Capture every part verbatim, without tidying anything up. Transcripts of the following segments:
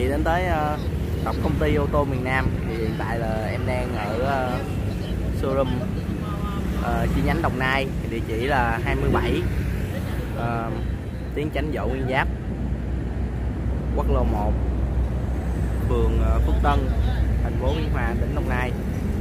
đến tới uh, tổng công ty ô tô miền Nam. Thì hiện tại là em đang ở uh, showroom uh, chi nhánh Đồng Nai. Địa chỉ là hai mươi bảy uh, Tiến Chánh Võ Nguyên Giáp, quốc lộ một, phường uh, Phước Tân, thành phố Biên Hòa, tỉnh Đồng Nai.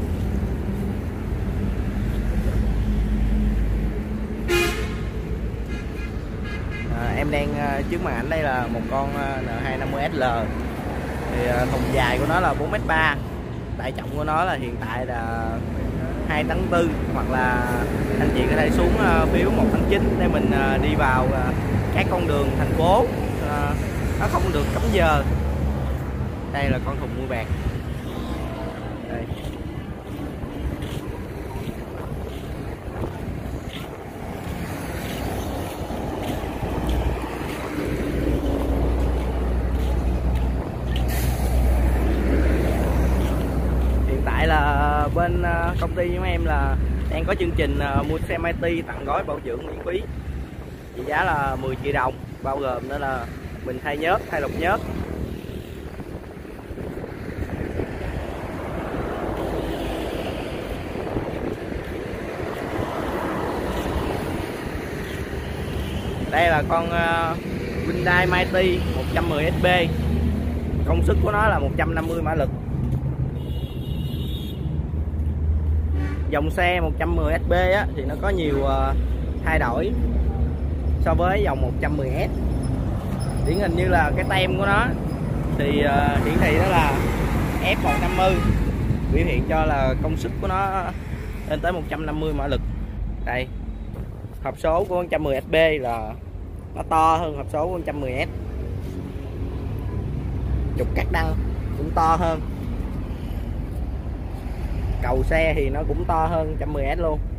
À, em đang uh, trước màn ảnh đây là một con uh, N hai năm mươi S L. Thì uh, thùng dài của nó là bốn mét ba, tải trọng của nó là hiện tại là hai tấn tư, hoặc là anh chị có thể xuống uh, phiếu một tấn chín để mình uh, đi vào uh, các con đường thành phố. Uh, nó không được cấm giờ. Đây là con thùng mui bạc. Đây. Hiện tại là bên công ty của em là đang có chương trình mua xe Mighty tặng gói bảo dưỡng miễn phí, trị giá là mười triệu đồng, bao gồm đó là mình thay nhớt, thay lọc nhớt, đây là con uh, Hyundai Mighty một trăm mười S B, công suất của nó là một trăm năm mươi mã lực. Dòng xe một trăm mười S B á, thì nó có nhiều uh, thay đổi so với dòng một trăm mười S. Điển hình như là cái tem của nó thì uh, hiển thị đó là F một trăm năm mươi, biểu hiện cho là công suất của nó lên tới một trăm năm mươi mã lực. Đây, hộp số của một trăm mười S B là nó to hơn hộp số của một trăm mười S. Trục cắt đăng cũng to hơn. Cầu xe thì nó cũng to hơn một trăm mười S luôn.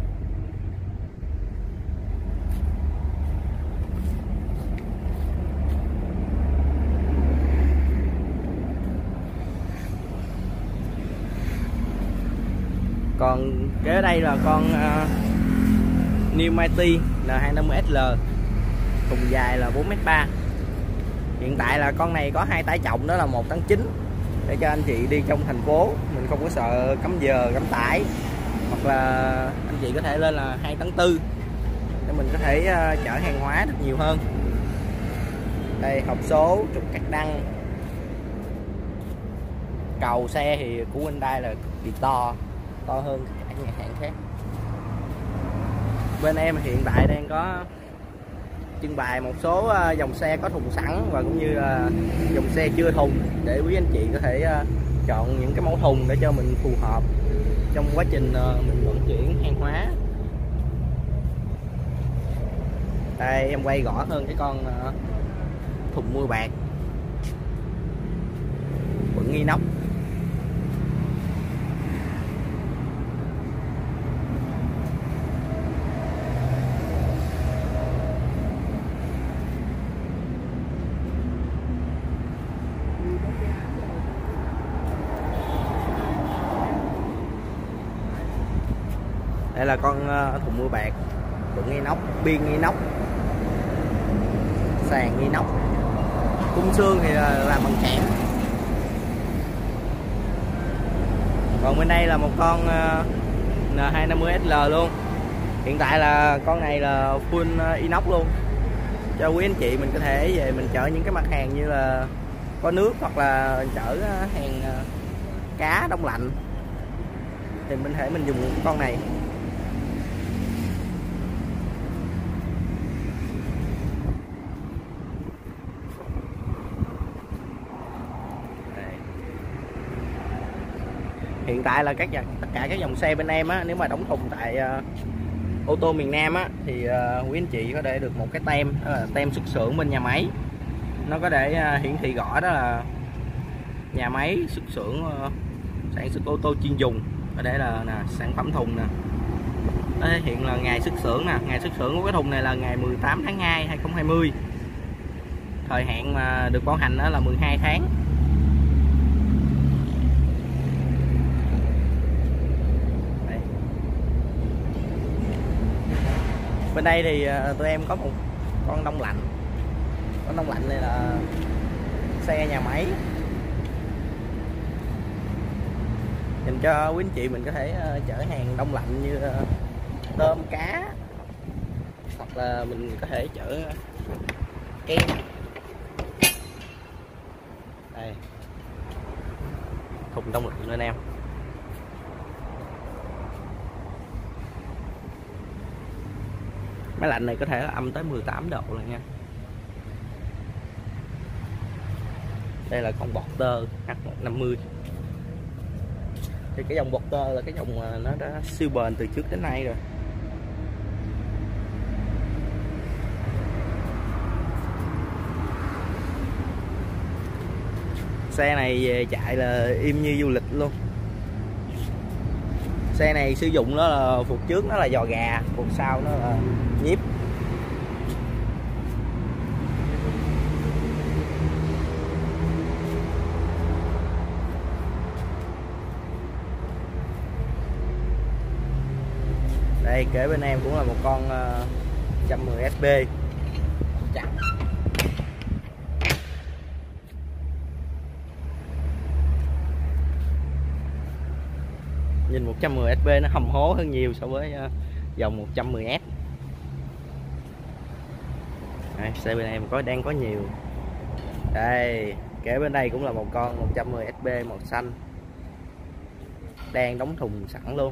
Còn kế đây là con uh, New Mighty N hai năm mươi S L, thùng dài là bốn mét ba. Hiện tại là con này có hai tải trọng, đó là một tấn chín, để cho anh chị đi trong thành phố mình không có sợ cấm giờ cấm tải, hoặc là anh chị có thể lên là hai tấn tư để mình có thể uh, chở hàng hóa được nhiều hơn. Đây, hộp số, trục cắt đăng. Cầu xe thì của Hyundai là cực kỳ to, to hơn các nhà hàng khác. Bên em hiện tại đang có trưng bày một số dòng xe có thùng sẵn và cũng như là dòng xe chưa thùng, để quý anh chị có thể chọn những cái mẫu thùng để cho mình phù hợp trong quá trình mình vận chuyển hàng hóa. Đây, em quay rõ hơn cái con thùng mui bạc bận inox. Đây là con thùng mui bạc đựng inox, biên inox, sàn inox, khung xương thì làm bằng kẽm. Còn bên đây là một con N hai năm mươi S L luôn. Hiện tại là con này là full inox luôn, cho quý anh chị mình có thể về mình chở những cái mặt hàng như là có nước, hoặc là chở hàng cá đông lạnh thì mình thể mình dùng con này. Hiện tại là các tất cả các dòng xe bên em á, nếu mà đóng thùng tại uh, ô tô miền Nam á, thì uh, quý anh chị có thể được một cái tem, đó là tem xuất xưởng bên nhà máy. Nó có để uh, hiển thị rõ đó là nhà máy xuất xưởng uh, sản xuất ô tô chuyên dùng. Ở đây là nè, sản phẩm thùng nè, nó thể hiện là ngày xuất xưởng nè. Ngày xuất xưởng của cái thùng này là ngày mười tám tháng hai hai không hai không. Thời hạn mà được bảo hành đó là mười hai tháng. Bên đây thì tụi em có một con đông lạnh. Con đông lạnh này là xe nhà máy dành cho quý anh chị mình có thể uh, chở hàng đông lạnh như uh, tôm cá, hoặc là mình có thể chở kem. Đây, thùng đông lạnh anh em. Máy lạnh này có thể là âm tới mười tám độ rồi nha. Đây là con Porter H một năm mươi. Thì cái dòng Porter là cái dòng nó đã siêu bền từ trước đến nay rồi. Xe này về chạy là im như du lịch luôn. Xe này sử dụng nó là phục trước nó là giò gà, phục sau nó là nhíp. Đây kế bên em cũng là một con uh, một trăm mười ét pê chặt. Nhìn một trăm mười ét pê nó hầm hố hơn nhiều so với uh, dòng một trăm mười ét. Đây, xe bên em có đang có nhiều. Đây kế bên đây cũng là một con một trăm mười ét pê màu xanh, đang đóng thùng sẵn luôn.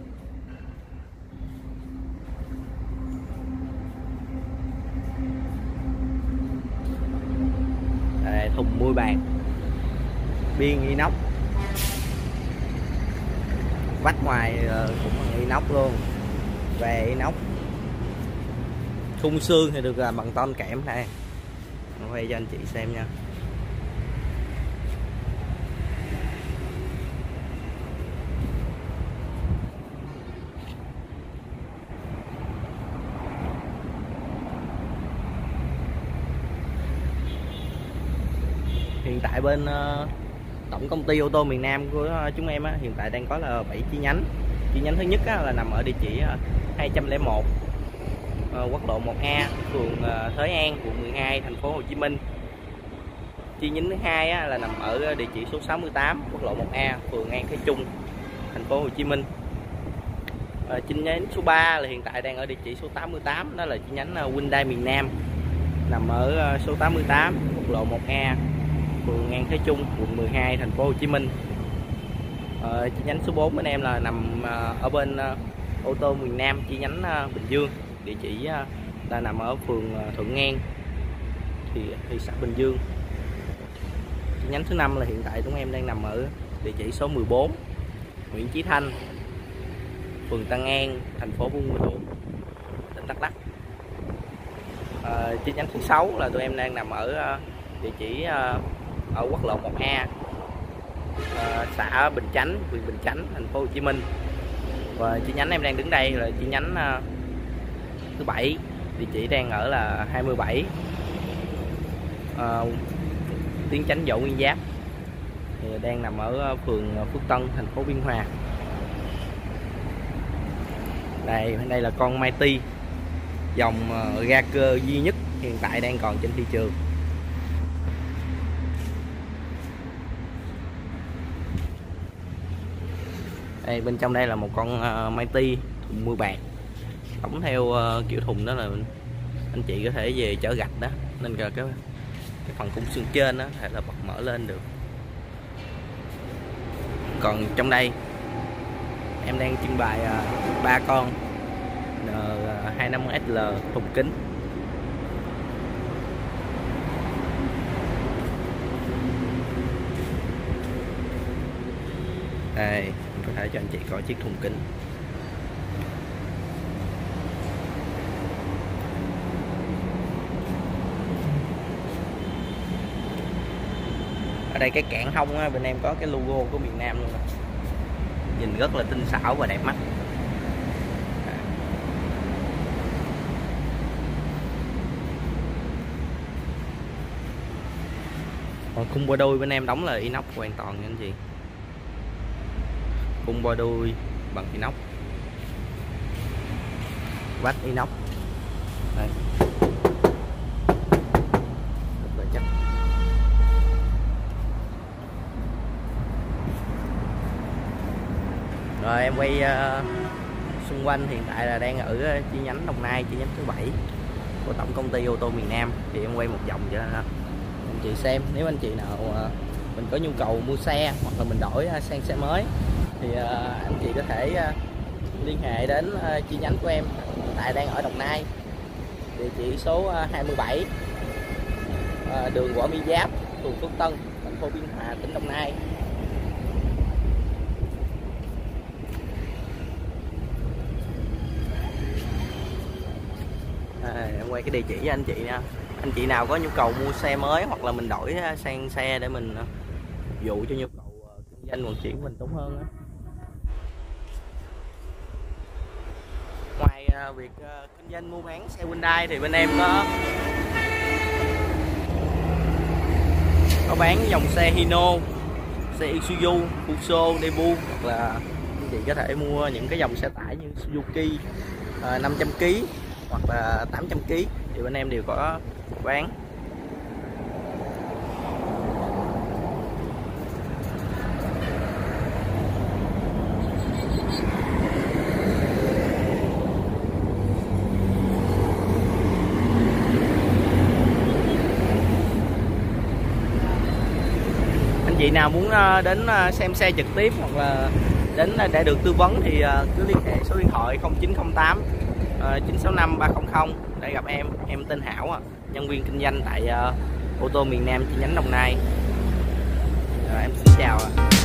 Đây, thùng mui bạc, biên inox, vách ngoài cũng là inox luôn, về inox. Khung xương thì được làm bằng ton kẽm. Đây quay cho anh chị xem nha. Hiện tại bên uh, tổng công ty ô tô miền Nam của uh, chúng em á, hiện tại đang có là bảy chi nhánh. Chi nhánh thứ nhất á, là nằm ở địa chỉ uh, hai trăm lẻ một uh, quốc lộ một A, phường uh, Thới An, quận mười hai, thành phố Hồ Chí Minh. Chi nhánh thứ hai á, là nằm ở địa chỉ số sáu mươi tám, quốc lộ một A, phường An Thái Trung, thành phố Hồ Chí Minh. Uh, chi nhánh số ba là hiện tại đang ở địa chỉ số tám mươi tám, đó là chi nhánh uh, Hyundai miền Nam, nằm ở uh, số tám mươi tám, quốc lộ một A, phường An Thái Trung, quận mười hai, thành phố Hồ Chí Minh. Ờ, chi nhánh số bốn bên em là nằm uh, ở bên uh, ô tô miền Nam, chi nhánh uh, Bình Dương, địa chỉ uh, là nằm ở phường uh, Thuận An, thì thị xã Bình Dương. Chi nhánh thứ năm là hiện tại chúng em đang nằm ở địa chỉ số mười bốn, Nguyễn Chí Thanh, phường Tân An, thành phố Buôn Ma Thuột, tỉnh Đắk Lắk. Ờ, chi nhánh thứ sáu là tụi em đang nằm ở uh, địa chỉ uh, ở quốc lộ một A, uh, xã Bình Chánh, huyện Bình Chánh, thành phố Hồ Chí Minh. Và chi nhánh em đang đứng đây là chi nhánh uh, thứ bảy, địa chỉ đang ở là hai mươi bảy uh, Tiến Chánh Võ Nguyên Giáp, thì đang nằm ở phường Phước Tân, thành phố Biên Hòa. Đây, bên đây là con Mighty, dòng uh, ga cơ duy nhất hiện tại đang còn trên thị trường. Đây, bên trong đây là một con uh, Mighty thùng mui bạc, đóng theo uh, kiểu thùng đó là anh chị có thể về chở gạch đó, nên cái, cái phần khung xương trên đó thể là bật mở lên được. Còn trong đây em đang trưng bày ba uh, con N hai năm S L thùng kính. Đây, có thể cho anh chị coi chiếc thùng kính. Ở đây cái cản hông á, bên em có cái logo của miền Nam luôn nè. Nhìn rất là tinh xảo và đẹp mắt. Còn khung bo đuôi bên em đóng là inox hoàn toàn nha anh chị. Khung bo đuôi bằng inox, vách inox. Đây, rất là chắc. Rồi em quay uh, xung quanh, hiện tại là đang ở chi nhánh Đồng Nai, chi nhánh thứ bảy của tổng công ty ô tô miền Nam. Thì em quay một vòng cho anh chị xem. Nếu anh chị nào uh, mình có nhu cầu mua xe hoặc là mình đổi uh, sang xe mới thì uh, anh chị có thể uh, liên hệ đến uh, chi nhánh của em. Hiện tại đang ở Đồng Nai, địa chỉ số uh, hai mươi bảy, uh, đường Võ Nguyên Giáp, phường Phước Tân, thành phố Biên Hòa, tỉnh Đồng Nai. À, em quay cái địa chỉ cho anh chị nha. Anh chị nào có nhu cầu mua xe mới hoặc là mình đổi sang xe để mình phục vụ cho nhu cầu kinh doanh vận chuyển của mình tốt hơn đó. Ngoài việc kinh doanh mua bán xe Hyundai thì bên em có có bán dòng xe Hino, xe Isuzu, Fuso, Daewoo, hoặc là anh chị có thể mua những cái dòng xe tải như Suzuki uh, năm trăm ki lô hoặc là tám trăm ki lô thì bên em đều có bán. Anh chị nào muốn đến xem xe trực tiếp hoặc là đến để được tư vấn thì cứ liên hệ số điện thoại không chín không tám chín sáu năm ba không không để gặp em. Em tên Hảo, nhân viên kinh doanh tại ô tô miền Nam chi nhánh Đồng Nai. Rồi, em xin chào ạ.